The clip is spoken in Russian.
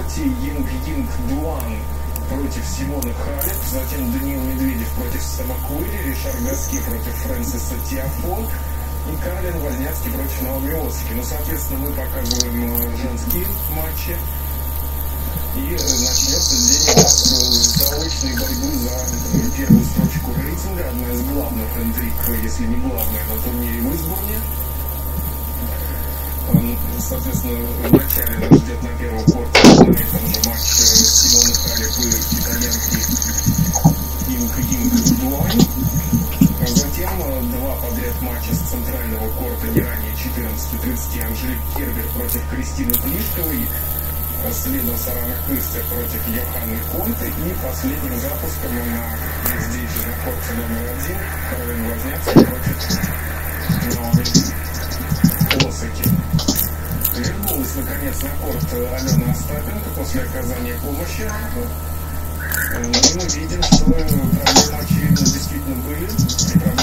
корте Йинг Дуан против Симона Халеп, затем Даниил Медведев против Сэма Куэри, Ришар Гаске против Фрэнсиса Тиафо и Каролин Возняцкий против Наоми Осаки. Ну, соответственно, мы показываем женские матчи. И начнется день с заочной борьбы за первую строчку рейтинга. Одна из главных интриг, если не главная, на турнире в Истборне. Соответственно, вначале нас ждет на первом корте на этом же матч Симона Халеп и итальянки Йинг Дуань. Затем два подряд матча с центрального корта не ранее 14:30 Анжелик Кербер против Кристины Плишковой. Следом Сарана Кыстер против Йоханны Конте. И последним запуском здесь же на корте номер 1 Каролин Возняцкий против Наоми Осаки. Вернулась наконец на корт Алена Остапенко после оказания помощи. И мы видим, что проблемы очевидно действительно были.